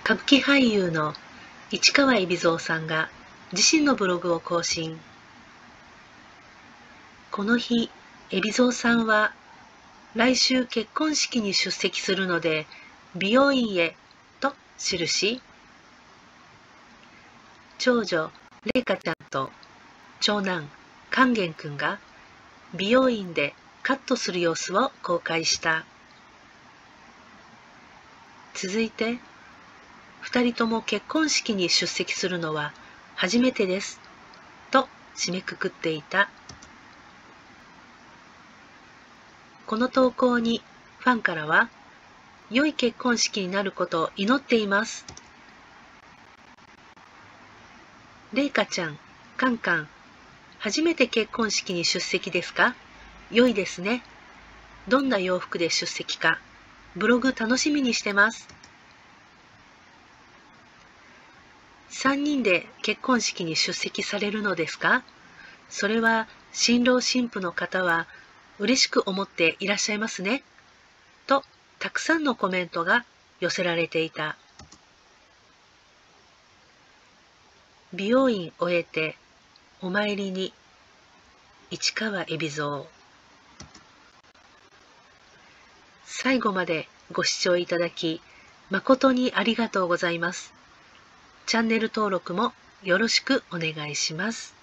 歌舞伎俳優の市川海老蔵さんが自身のブログを更新。この日、海老蔵さんは来週結婚式に出席するので美容院へと記し、長女麗華ちゃんと長男勸玄くんが美容院でカットする様子を公開した。続いて、2人とも結婚式に出席するのは初めてですと締めくくっていた。この投稿にファンからは、良い結婚式になることを祈っています。麗華ちゃん、カンカン、初めて結婚式に出席ですか？良いですね。どんな洋服で出席か、ブログ楽しみにしてます。3人で結婚式に出席されるのですか？それは新郎新婦の方は嬉しく思っていらっしゃいますね。と、たくさんのコメントが寄せられていた。美容院終えてお参りに市川海老蔵。最後までご視聴いただき誠にありがとうございます。チャンネル登録もよろしくお願いします。